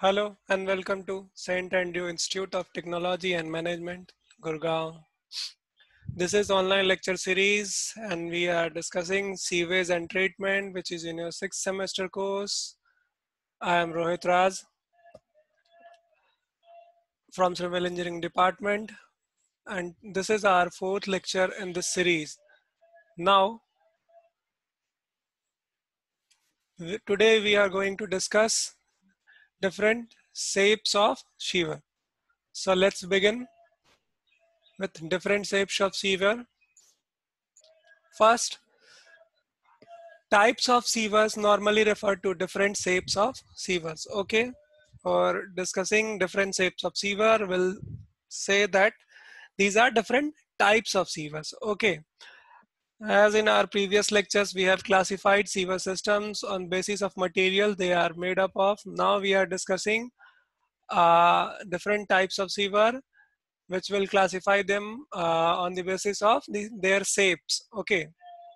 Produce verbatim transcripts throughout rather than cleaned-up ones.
Hello and welcome to Saint Andrew Institute of Technology and Management, Gurgaon. This is online lecture series and we are discussing sewage and treatment, which is in your sixth semester course. I am Rohit Raj from Civil Engineering Department, and this is our fourth lecture in this series. Now, today we are going to discuss different shapes of sewer. So let's begin with different shapes of sewer. First, types of sewers normally refer to different shapes of sewers. Okay, for discussing different shapes of sewer, we'll say that these are different types of sewers. Okay, as in our previous lectures, we have classified sewer systems on basis of material they are made up of. Now we are discussing uh, different types of sewer, which will classify them uh, on the basis of the, their shapes. Okay.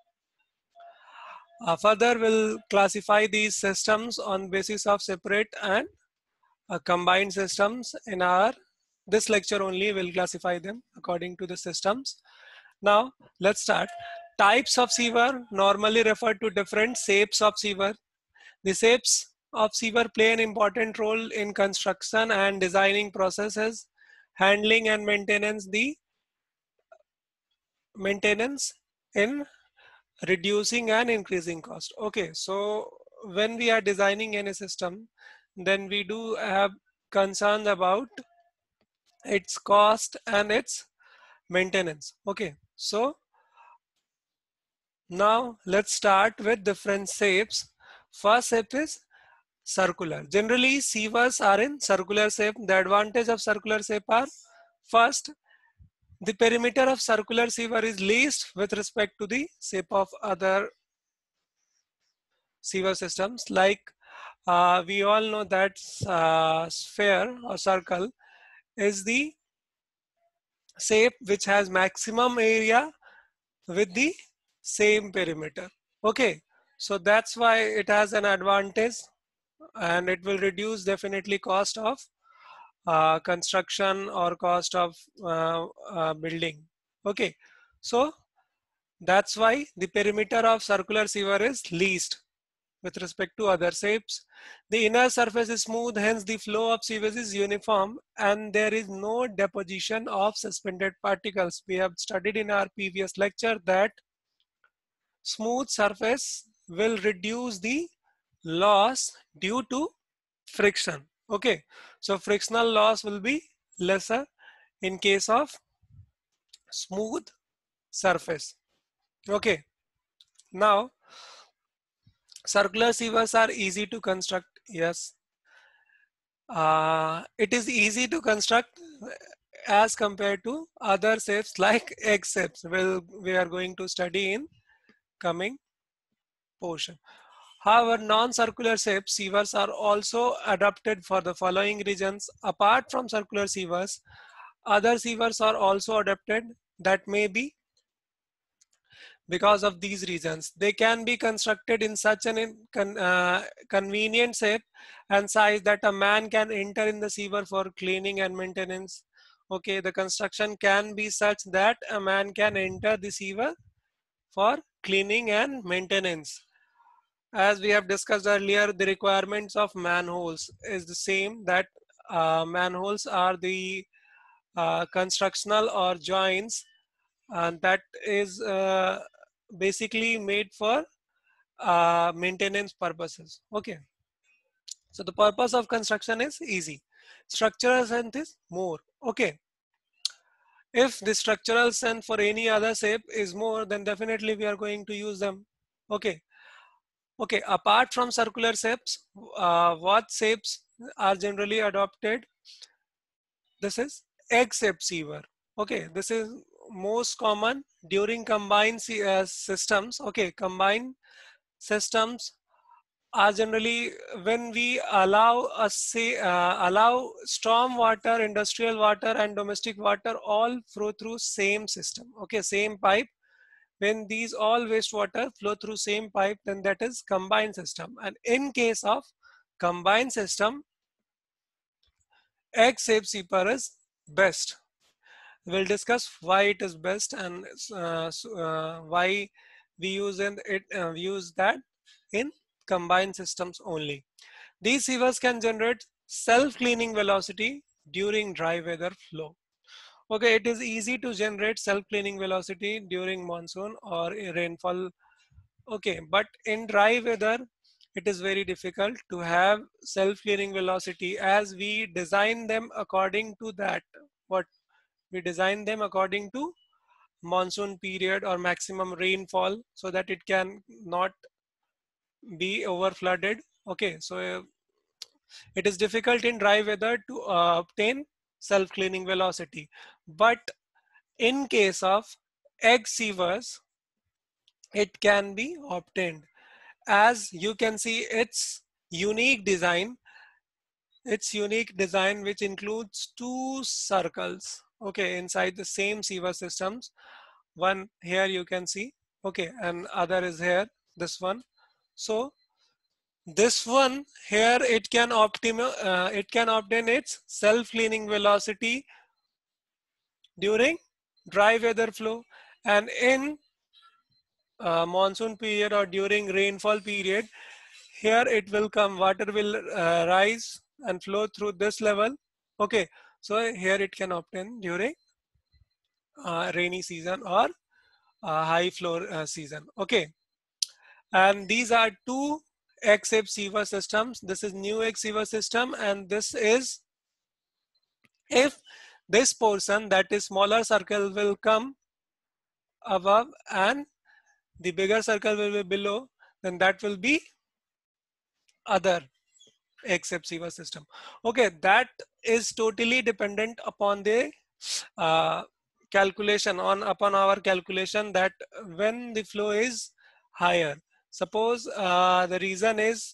Uh, further, we'll classify these systems on basis of separate and uh, combined systems. In our this lecture only, we'll classify them according to the systems. Now, let's start. Types of sewer normally refer to different shapes of sewer. The shapes of sewer play an important role in construction and designing processes, handling and maintenance the maintenance in reducing and increasing cost. Okay, so when we are designing any system, then we do have concerns about its cost and its maintenance. Okay, so now let's start with different shapes. First shape is circular. Generally, sewers are in circular shape. The advantage of circular shape are, first, the perimeter of circular sewer is least with respect to the shape of other sewer systems. Like uh, we all know that uh, sphere or circle is the shape which has maximum area with the same perimeter. Okay, so that's why it has an advantage, and it will reduce definitely cost of uh, construction or cost of uh, uh, building. Okay, so that's why the perimeter of circular sewer is least with respect to other shapes. The inner surface is smooth, hence the flow of sewage is uniform and there is no deposition of suspended particles. We have studied in our previous lecture that smooth surface will reduce the loss due to friction. Okay, so frictional loss will be lesser in case of smooth surface. Okay, now circular sewers are easy to construct. Yes, uh, it is easy to construct as compared to other shapes like egg shapes. Well, we are going to study in coming portion. However, non-circular shapes sewers are also adapted for the following reasons. Apart from circular sewers, other sewers are also adapted that may be because of these reasons. They can be constructed in such an in, con, uh, convenient shape and size that a man can enter in the sewer for cleaning and maintenance. Okay, the construction can be such that a man can enter the sewer for cleaning and maintenance. As we have discussed earlier, the requirements of manholes is the same, that uh, manholes are the uh, constructional or joints, and that is uh, basically made for uh, maintenance purposes. Okay, so the purpose of construction is easy, structural strength is more. Okay, if the structural strength for any other shape is more, then definitely we are going to use them. Okay, okay, apart from circular shapes, uh, what shapes are generally adopted? This is egg shaped sewer. Okay, this is most common during combined uh, systems. Okay, combined systems are generally when we allow us say uh, allow storm water, industrial water, and domestic water all flow through same system. Okay, same pipe. When these all wastewater flow through same pipe, then that is combined system. And in case of combined system, egg-shaped seeper is best. We'll discuss why it is best and uh, uh, why we use in it uh, use that in combined systems only. These sievers can generate self-cleaning velocity during dry weather flow. Okay, it is easy to generate self-cleaning velocity during monsoon or rainfall. Okay, but in dry weather, it is very difficult to have self-clearing velocity as we design them according to that. What we design them according to monsoon period or maximum rainfall so that it can not be over flooded. Okay, so uh, it is difficult in dry weather to uh, obtain self-cleaning velocity. But in case of egg sievers, it can be obtained. As you can see, its unique design, its unique design which includes two circles, okay, inside the same siever systems. One here you can see, okay, and other is here, this one. So this one here, it can optima, uh, it can obtain its self-cleaning velocity during dry weather flow, and in uh, monsoon period or during rainfall period, here it will come, water will uh, rise and flow through this level. Okay, so here it can obtain during uh, rainy season or uh, high flow uh, season. Okay, and these are two egg-shaped sieve systems. This is new egg sieve system, and this is if this portion, that is smaller circle, will come above and the bigger circle will be below, then that will be other except sieve system. Okay, that is totally dependent upon the uh, calculation on upon our calculation that when the flow is higher. Suppose uh, the reason is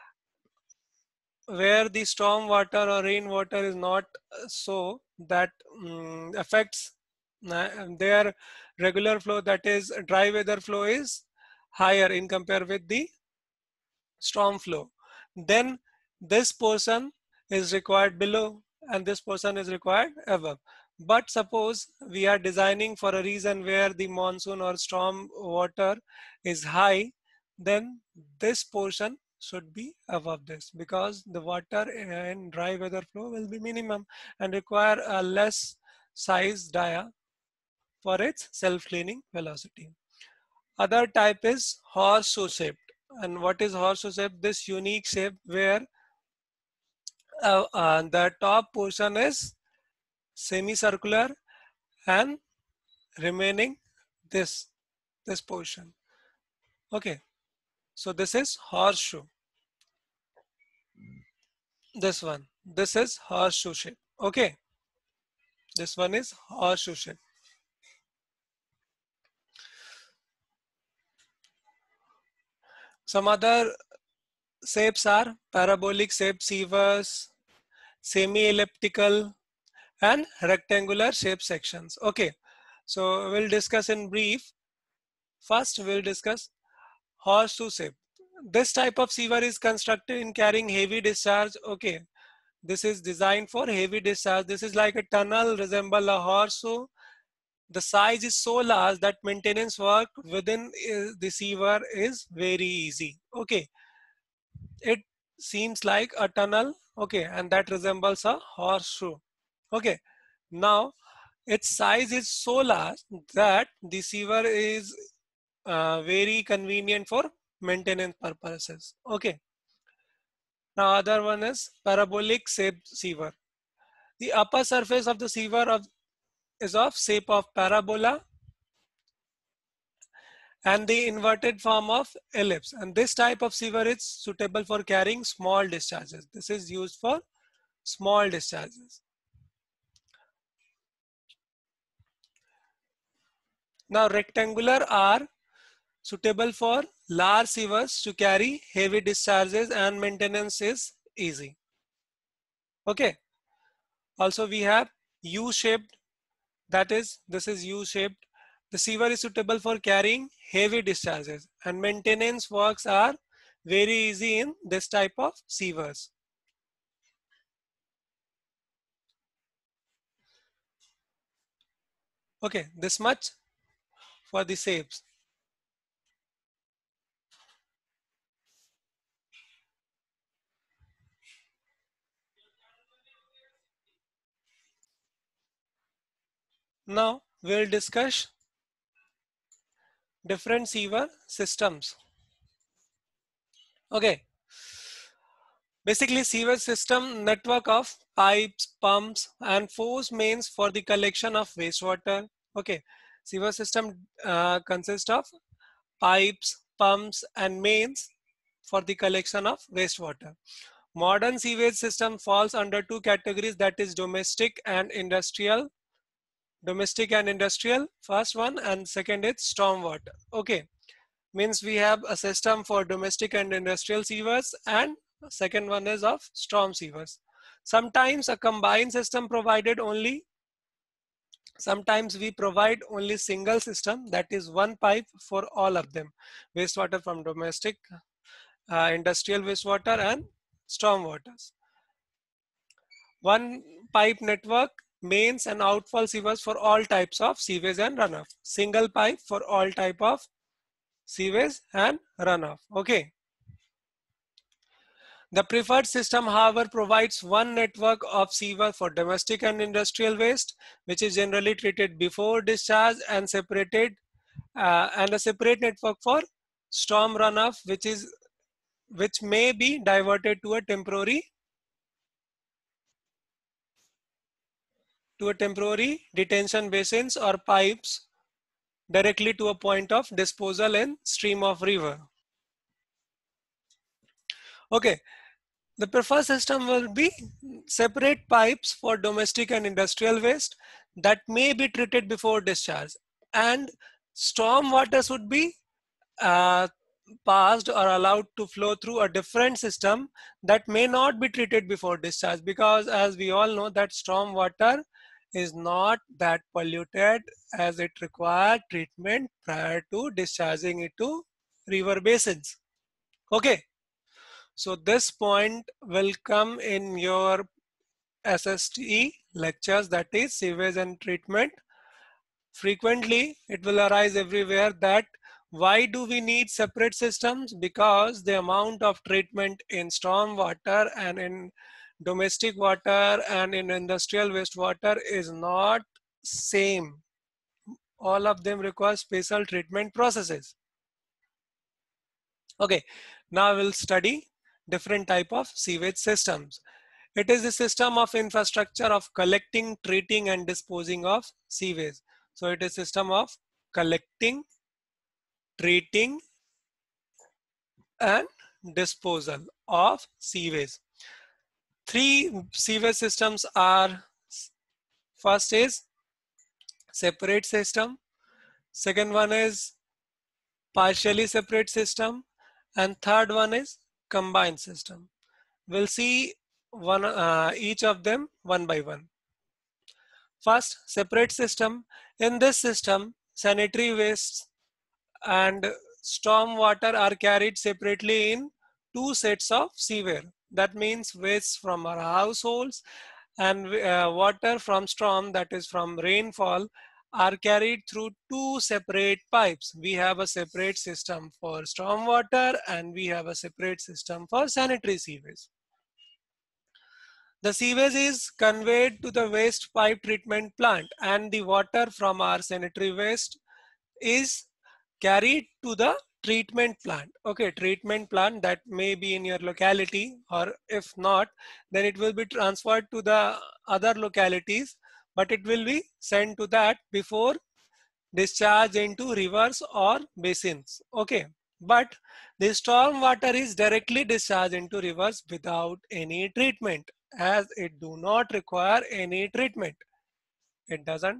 where the storm water or rainwater is not uh, so that um, affects uh, their regular flow, that is dry weather flow is higher in compare with the storm flow, then this portion is required below and this portion is required above. But suppose we are designing for a reason where the monsoon or storm water is high, then this portion should be above this because the water in dry weather flow will be minimum and require a less size dia for its self-cleaning velocity. Other type is horseshoe shaped. And what is horseshoe shape? This unique shape where uh, uh, the top portion is semicircular and remaining this this portion. Okay, so this is horseshoe. This one, this is horseshoe shape. Okay, this one is horseshoe shape. Some other shapes are parabolic shape sievers, semi-elliptical, and rectangular shape sections. Okay, so we'll discuss in brief. First, we'll discuss horseshoe shape. This type of sewer is constructed in carrying heavy discharge. Okay, this is designed for heavy discharge. This is like a tunnel, resemble a horseshoe. The size is so large that maintenance work within uh, the sewer is very easy. Okay, it seems like a tunnel. Okay, and that resembles a horseshoe. Okay, now its size is so large that the sewer is uh, very convenient for maintenance purposes. Okay, now other one is parabolic shaped sewer. The upper surface of the sewer of, is of shape of parabola and the inverted form of ellipse, and this type of sewer is suitable for carrying small discharges. This is used for small discharges. Now rectangular are suitable for large sewers to carry heavy discharges and maintenance is easy. Okay. Also we have U-shaped, that is, this is U-shaped. The sewer is suitable for carrying heavy discharges and maintenance works are very easy in this type of sewers. Okay, this much for the shapes. Now we'll discuss different sewer systems. Okay, basically sewer system network of pipes, pumps and force mains for the collection of wastewater. Okay, sewer system uh, consists of pipes, pumps and mains for the collection of wastewater. Modern sewage system falls under two categories, that is domestic and industrial. Domestic and industrial, first one, and second is stormwater. Okay, means we have a system for domestic and industrial sewers, and second one is of storm sewers. Sometimes a combined system provided only, sometimes we provide only single system, that is one pipe for all of them, wastewater from domestic, uh, industrial wastewater and storm waters. One pipe network, mains and outfall sewers for all types of sewage and runoff. Single pipe for all type of sewage and runoff. Okay. The preferred system, however, provides one network of sewer for domestic and industrial waste, which is generally treated before discharge and separated, uh, and a separate network for storm runoff, which is which may be diverted to a temporary to a temporary detention basins or pipes directly to a point of disposal in stream of river. Okay, the preferred system will be separate pipes for domestic and industrial waste that may be treated before discharge, and storm waters would be uh, passed or allowed to flow through a different system that may not be treated before discharge, because as we all know that storm water is not that polluted as it required treatment prior to discharging it to river basins. Okay, so this point will come in your S S T lectures, that is sewage and treatment. Frequently, it will arise everywhere that why do we need separate systems? Because the amount of treatment in storm water and in domestic water and in industrial wastewater is not same. All of them require special treatment processes. Okay, now we'll study different type of sewage systems. It is the system of infrastructure of collecting, treating and disposing of sewage. So it is system of collecting, treating and disposal of sewage. Three sewage systems are, first is separate system, second one is partially separate system, and third one is combined system. We'll see one uh, each of them one by one. First, separate system. In this system, sanitary wastes and storm water are carried separately in two sets of sewer. That means waste from our households and uh, water from storm, that is from rainfall, are carried through two separate pipes. We have a separate system for storm water and we have a separate system for sanitary sewage. The sewage is conveyed to the waste pipe treatment plant, and the water from our sanitary waste is carried to the treatment plant. Okay, treatment plant that may be in your locality, or if not, then it will be transferred to the other localities, but it will be sent to that before discharge into rivers or basins. Okay, but the storm water is directly discharged into rivers without any treatment, as it do not require any treatment. It doesn't.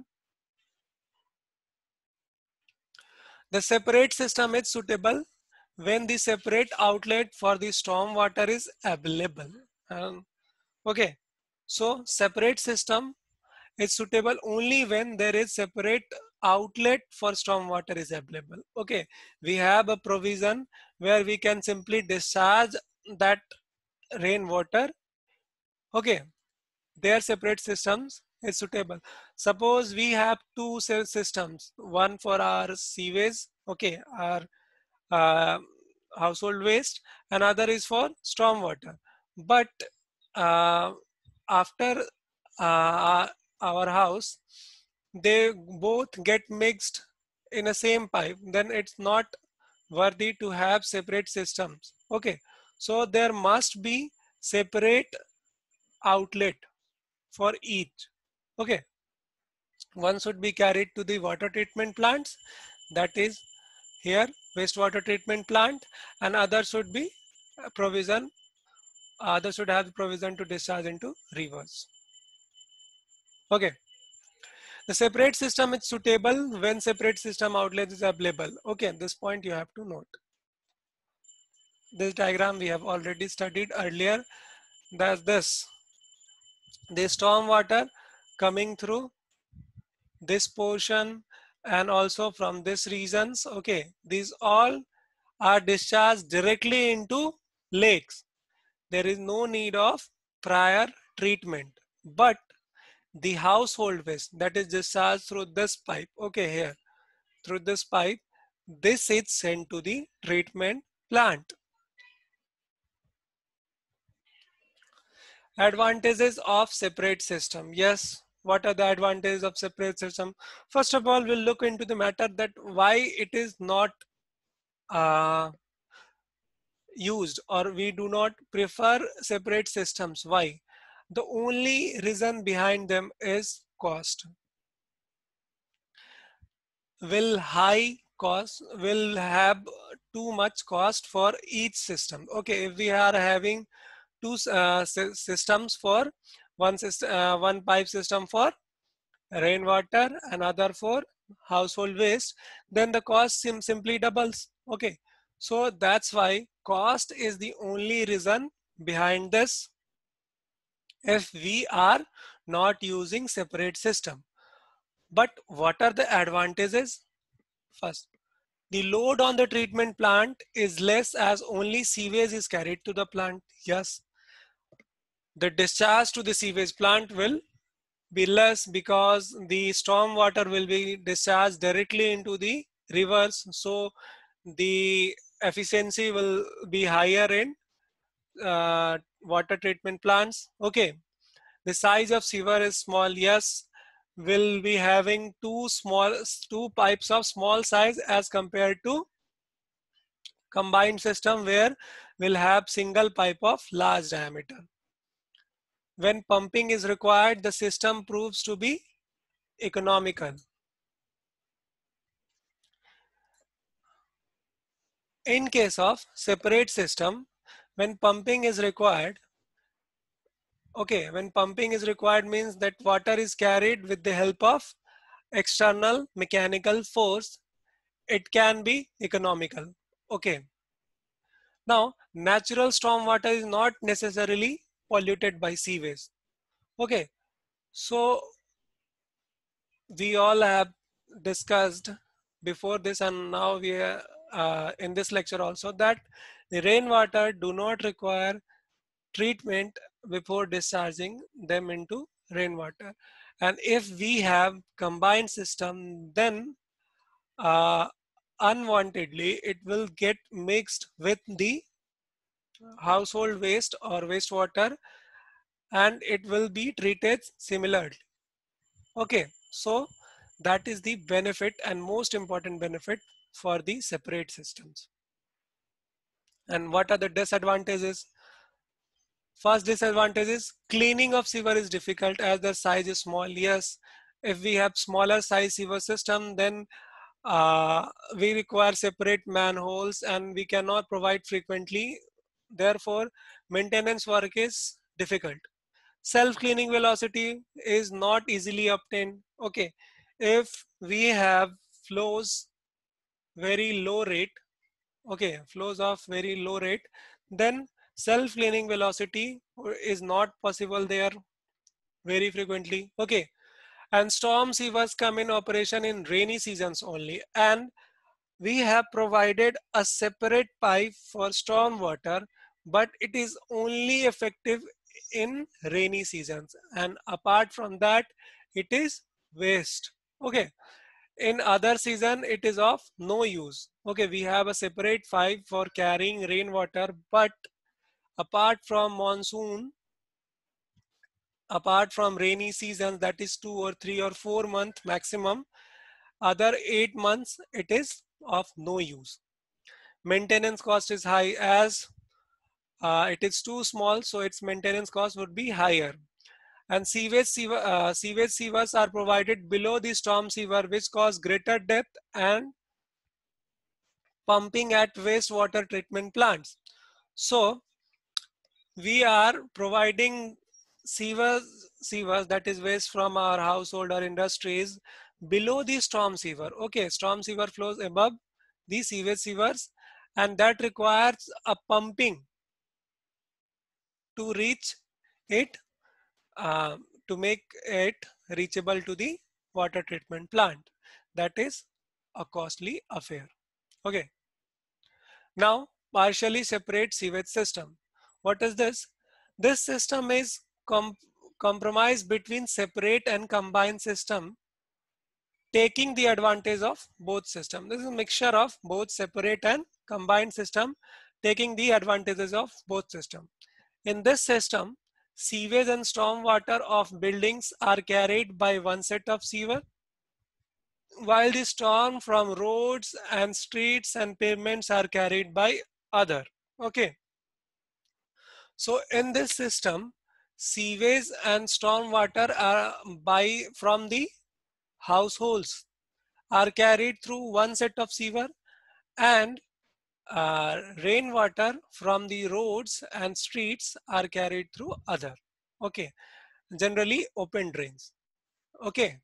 The separate system is suitable when the separate outlet for the storm water is available. Um, okay, so separate system is suitable only when there is separate outlet for storm water is available. Okay, we have a provision where we can simply discharge that rainwater. Okay, they are separate systems It's suitable. Suppose we have two cell systems, one for our sewage, okay, our uh, household waste, another is for stormwater. But uh, after uh, our house, they both get mixed in a same pipe, then it's not worthy to have separate systems. Okay, so there must be separate outlet for each. Okay, one should be carried to the water treatment plants, that is here wastewater treatment plant, and other should be uh, provision, other should have provision to discharge into rivers. Okay, the separate system is suitable when separate system outlet is available. Okay, this point you have to note. This diagram we have already studied earlier. That's this, the storm water coming through this portion and also from this regions. Okay, these all are discharged directly into lakes. There is no need of prior treatment. But the household waste that is discharged through this pipe, okay, here through this pipe, this is sent to the treatment plant. Advantages of separate system. Yes, what are the advantages of separate system? First of all, we'll look into the matter that why it is not uh, used, or we do not prefer separate systems. Why? The only reason behind them is cost. Will high cost, will have too much cost for each system. Okay, if we are having two uh, systems for one system, uh, one pipe system for rainwater, another for household waste, then the cost sim simply doubles. Okay, so that's why cost is the only reason behind this if we are not using separate system. But what are the advantages? First, the load on the treatment plant is less as only sewage is carried to the plant. Yes, the discharge to the sewage plant will be less because the storm water will be discharged directly into the rivers. So the efficiency will be higher in uh, water treatment plants. Okay, the size of sewer is small. Yes, will be having two small two pipes of small size as compared to combined system where we'll have single pipe of large diameter. When pumping is required, the system proves to be economical. In case of separate system, when pumping is required, okay, when pumping is required means that water is carried with the help of external mechanical force, it can be economical. Okay. Now, natural storm water is not necessarily polluted by sewage. Okay. So, we all have discussed before this, and now we are uh, in this lecture also, that the rainwater do not require treatment before discharging them into rainwater. And if we have combined system, then uh, unwantedly it will get mixed with the household waste or wastewater, and it will be treated similarly. Okay, so that is the benefit and most important benefit for the separate systems. And what are the disadvantages? First disadvantage is cleaning of sewer is difficult as the size is small. Yes, if we have smaller size sewer system, then uh, we require separate manholes and we cannot provide frequently. Therefore, maintenance work is difficult. Self-cleaning velocity is not easily obtained. Okay, if we have flows very low rate, okay, flows of very low rate, then self-cleaning velocity is not possible there very frequently. Okay, and storm sewers come in operation in rainy seasons only, and we have provided a separate pipe for storm water, but it is only effective in rainy seasons, and apart from that it is waste. Okay, in other season it is of no use. Okay, we have a separate pipe for carrying rainwater, but apart from monsoon, apart from rainy seasons, that is two or three or four months maximum, other eight months it is of no use. Maintenance cost is high, as uh, it is too small, so its maintenance cost would be higher. And sewage, sewer, uh, sewage sewers are provided below the storm sewer, which cause greater depth and pumping at wastewater treatment plants. So we are providing sewers, sewers that is waste from our household or industries below the storm sewer. Okay, storm sewer flows above the sewage sewers, and that requires a pumping to reach it, uh, to make it reachable to the water treatment plant. That is a costly affair. Okay. Now, partially separate sewage system. What is this? This system is com compromise between separate and combined system, taking the advantage of both system. This is a mixture of both separate and combined system, taking the advantages of both system. In this system, sewage and storm water of buildings are carried by one set of sewer, while the storm from roads and streets and pavements are carried by other. Okay. So in this system, sewage and storm water are by from the households are carried through one set of sewer, and uh, rainwater from the roads and streets are carried through other. Okay, generally open drains. Okay,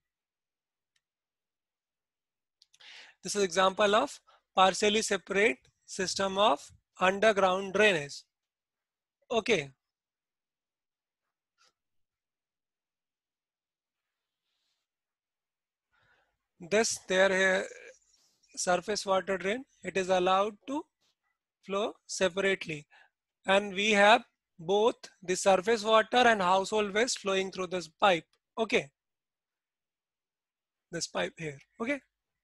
this is example of partially separate system of underground drainage. Okay, this their surface water drain, it is allowed to flow separately, and we have both the surface water and household waste flowing through this pipe. Okay, this pipe here. Okay,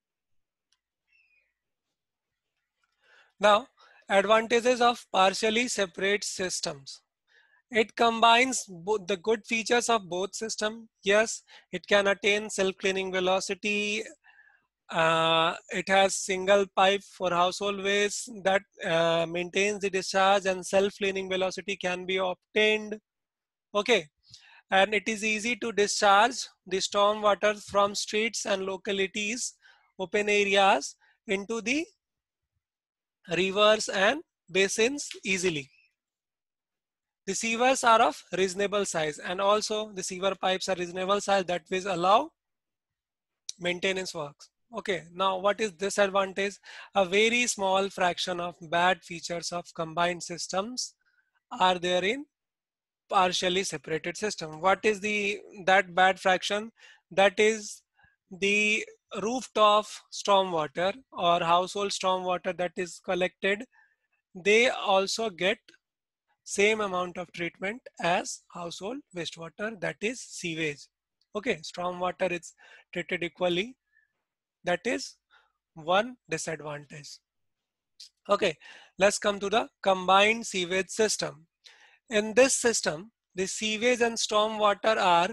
now advantages of partially separate systems. It combines both the good features of both system. Yes, it can attain self-cleaning velocity. Uh, it has single pipe for household waste that uh, maintains the discharge, and self-cleaning velocity can be obtained. Okay, and it is easy to discharge the storm water from streets and localities, open areas, into the rivers and basins easily. The sewers are of reasonable size, and also the sewer pipes are reasonable size, that will allow maintenance works. Okay, now what is disadvantage? A very small fraction of bad features of combined systems are there in partially separated system. What is the that bad fraction? That is the rooftop stormwater or household stormwater that is collected. They also get same amount of treatment as household wastewater, that is sewage. Okay, stormwater is treated equally. That is one disadvantage. Okay, let's come to the combined sewage system. In this system, the sewage and stormwater are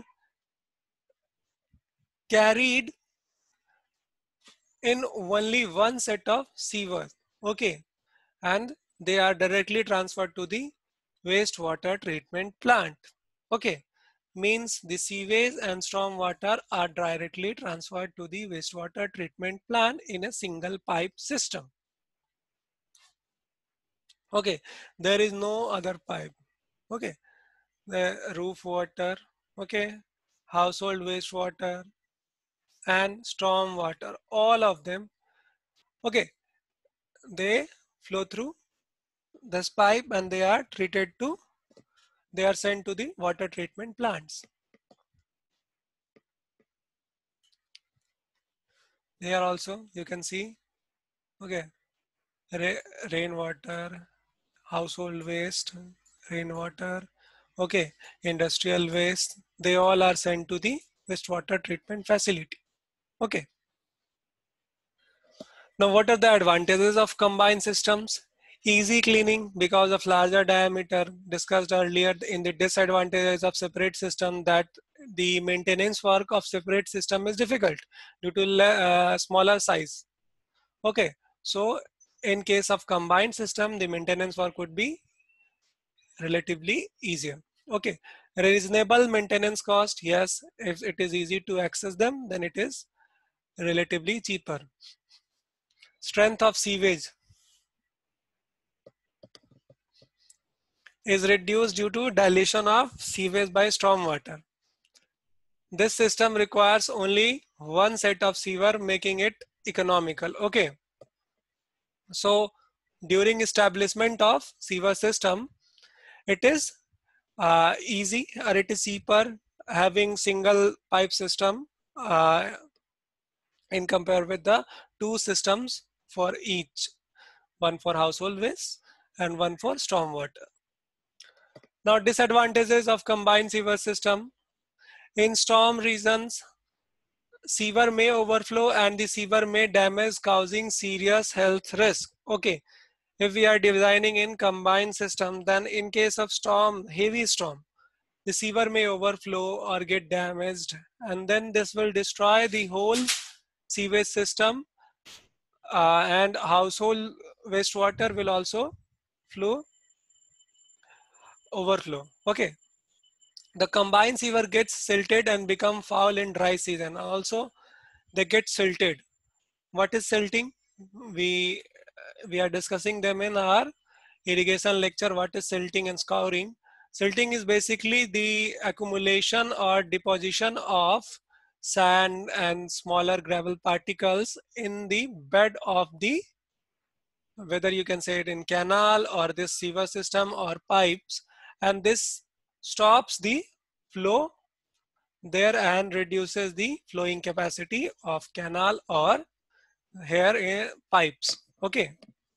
carried in only one set of sewers. Okay, and they are directly transferred to the wastewater treatment plant. Okay, means the sewage and stormwater are directly transferred to the wastewater treatment plant in a single pipe system. Okay, there is no other pipe. Okay, the roof water, okay, household wastewater and storm water, all of them, okay, they flow through this pipe and they are treated to, they are sent to the water treatment plants. Here also you can see, okay, ra rainwater, household waste, rainwater, Okay, industrial waste, they all are sent to the wastewater treatment facility. Okay. Now, what are the advantages of combined systems? Easy cleaning because of larger diameter, discussed earlier. In the disadvantages of separate system, that the maintenance work of separate system is difficult due to uh, smaller size. Okay, so in case of combined system, the maintenance work would be relatively easier. Okay, reasonable maintenance cost. Yes, if it is easy to access them, then it is relatively cheaper. Strength of sewage is reduced due to dilution of sewage by stormwater. This system requires only one set of sewer, making it economical. Okay, so during establishment of sewer system, it is uh, easy or it is cheaper having single pipe system uh, in compare with the two systems for each, one for household waste and one for stormwater. Now, disadvantages of combined sewer system. In storm regions, sewer may overflow and the sewer may damage, causing serious health risk. Okay, if we are designing in combined system, then in case of storm, heavy storm, the sewer may overflow or get damaged, and then this will destroy the whole sewage system, uh, and household wastewater will also flow overflow. Okay, the combined sewer gets silted and become foul in dry season. Also, they get silted. What is silting? We we are discussing them in our irrigation lecture. What is silting and scouring? Silting is basically the accumulation or deposition of sand and smaller gravel particles in the bed of the, whether you can say it in canal or this sewer system or pipes, and this stops the flow there and reduces the flowing capacity of canal or here in pipes. Okay,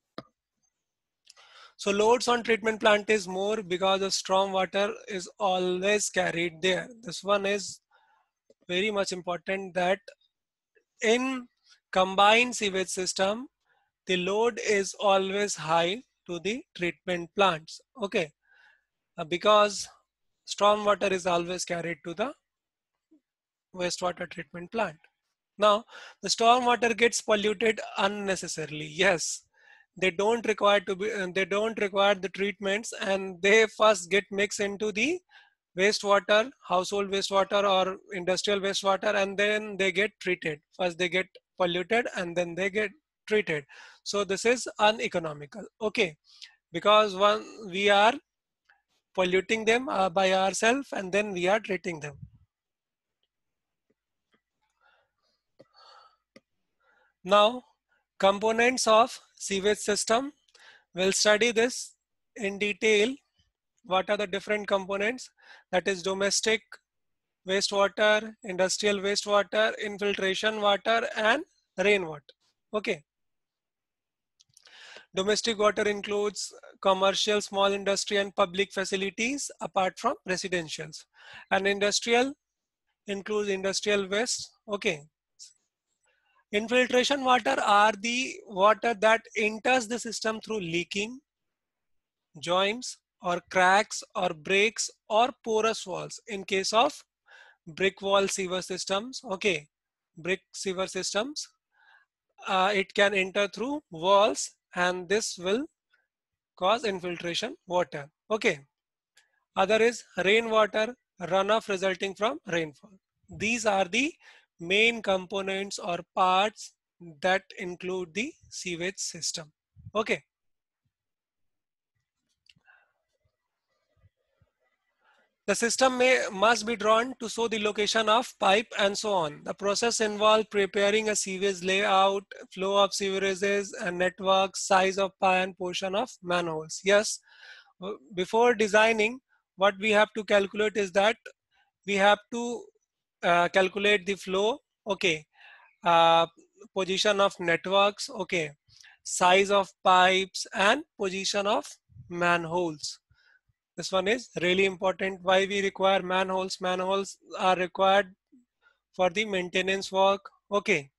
so loads on treatment plant is more because the storm water is always carried there. This one is very much important, that in combined sewage system, the load is always high to the treatment plants. Okay, uh, because storm water is always carried to the wastewater treatment plant. Now, the storm water gets polluted unnecessarily. Yes, they don't require to be, uh, they don't require the treatments, and they first get mixed into the wastewater, household wastewater or industrial wastewater, and then they get treated. First they get polluted and then they get treated. So this is uneconomical. Okay, because one, we are polluting them uh, by ourselves and then we are treating them. Now, components of sewage system. We'll study this in detail. What are the different components? That is domestic wastewater, industrial wastewater, infiltration water, and rainwater. Okay. Domestic water includes commercial, small industry, and public facilities apart from residentials. And industrial includes industrial waste. Okay. Infiltration water are the water that enters the system through leaking, joints, or cracks, or breaks, or porous walls. In case of brick wall sewer systems, okay, brick sewer systems, uh, it can enter through walls and this will cause infiltration water. Okay. Other is rainwater, runoff resulting from rainfall. These are the main components or parts that include the sewage system. Okay. The system may must be drawn to show the location of pipe and so on. The process involves preparing a sewage layout, flow of sewages and networks, size of pipe and portion of manholes. Yes, before designing, what we have to calculate is that we have to uh, calculate the flow, okay, uh, position of networks, okay, size of pipes and position of manholes. This one is really important. Why we require manholes? Manholes are required for the maintenance work. Okay.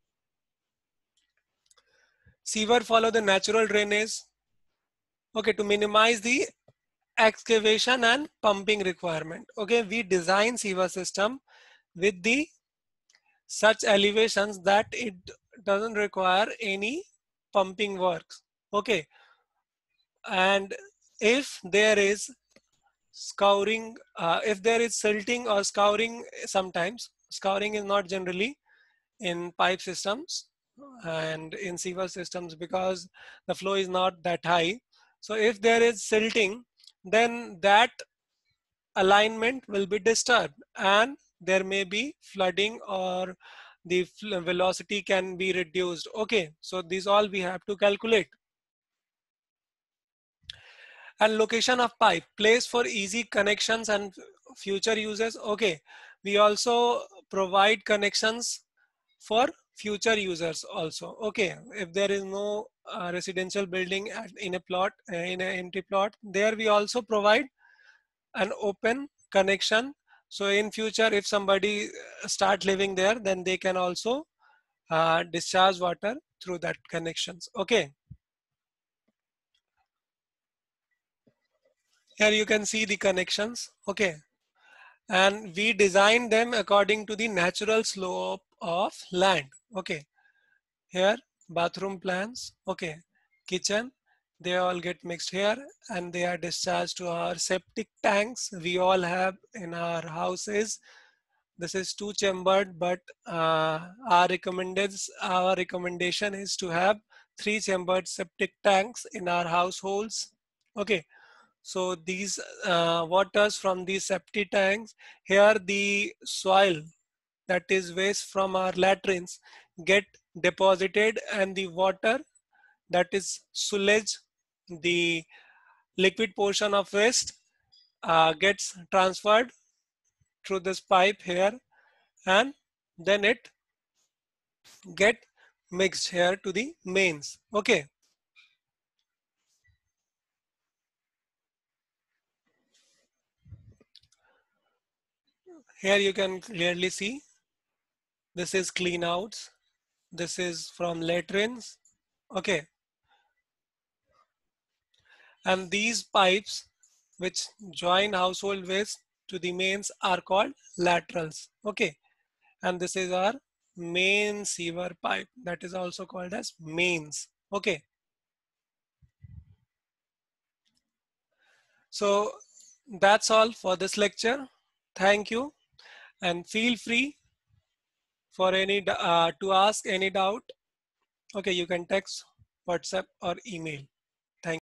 Sewer follow the natural drainage. Okay, to minimize the excavation and pumping requirement. Okay, we design sewer system with the such elevations that it doesn't require any pumping works. Okay, and if there is scouring, uh, if there is silting or scouring, sometimes scouring is not generally in pipe systems and in sewer systems because the flow is not that high. So if there is silting, then that alignment will be disturbed and there may be flooding or the velocity can be reduced. Okay, so these all we have to calculate. And location of pipe, place for easy connections and future uses. Okay, we also provide connections for future users also. Okay, if there is no uh, residential building at, in a plot, uh, in an empty plot, there we also provide an open connection. So in future, if somebody uh, start living there, then they can also uh, discharge water through that connections. Okay, here you can see the connections. Okay, and we design them according to the natural slope of land. Okay, here bathroom plans. Okay, kitchen, they all get mixed here and they are discharged to our septic tanks we all have in our houses. This is two chambered, but uh, our recommended our recommendation is to have three chambered septic tanks in our households. Okay, so these uh, waters from these septic tanks, here the soil, that is waste from our latrines, get deposited and the water, that is sewage, the liquid portion of waste uh, gets transferred through this pipe here and then it get mixed here to the mains. Okay, here you can clearly see this is clean outs, this is from latrines. Okay, and these pipes which join household waste to the mains are called laterals. Okay, and this is our main sewer pipe, that is also called as mains. Okay, so that's all for this lecture. Thank you and feel free for any uh, to ask any doubt. Okay, you can text, WhatsApp or email.